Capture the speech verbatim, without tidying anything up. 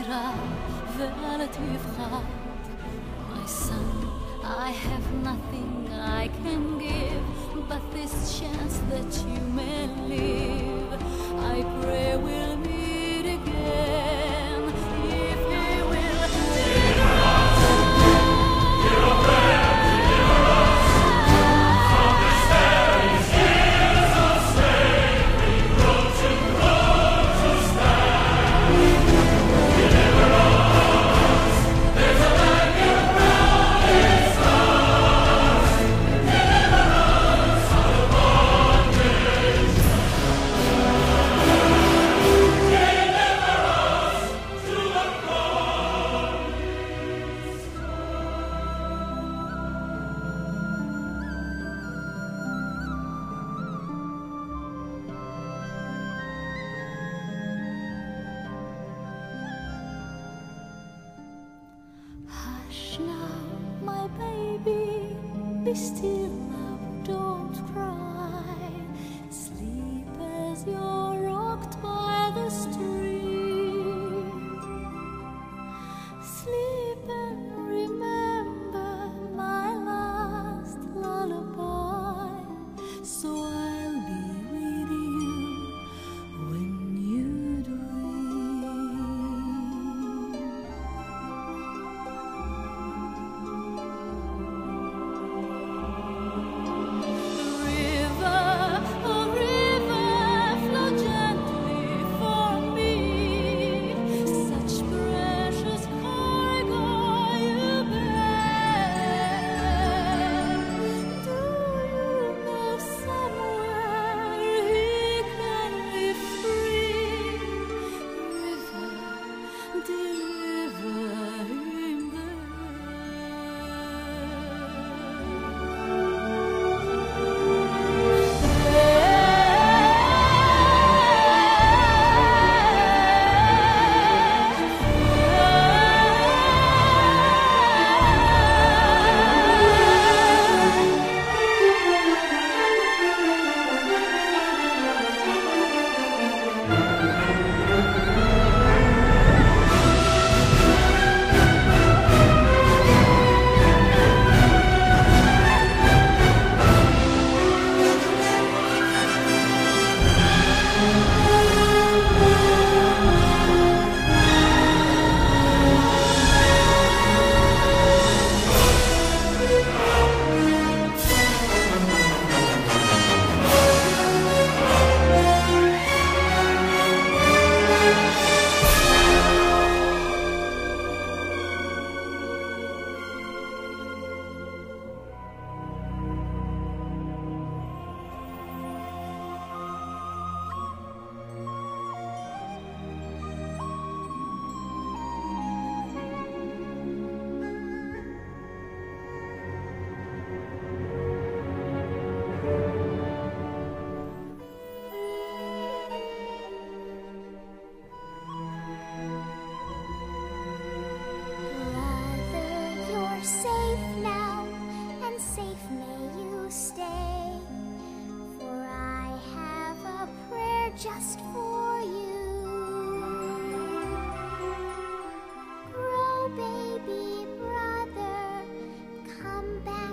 sera relative heart. My son, I have nothing I can give but this chance that you may live. I pray we'll meet again if he will deliver us. Hear a prayer, deliver us from this very years of slavery, road to road to stand. Deliver us, there's a land you promised us. Deliver us out of bondage. Deliver us to the promised. Hush now, my baby, be still now, don't cry. Sleep as you're rocked by the stream. Sleep and remember my last lullaby. So I'll be with you when you dream. River, oh river, flow gently for me. Such precious cargo you bear. Do you know somewhere he can be free? River, deliver him there. Brother, you're safe now, and safe may you stay. For I have a prayer just for you. Grow, baby brother, come back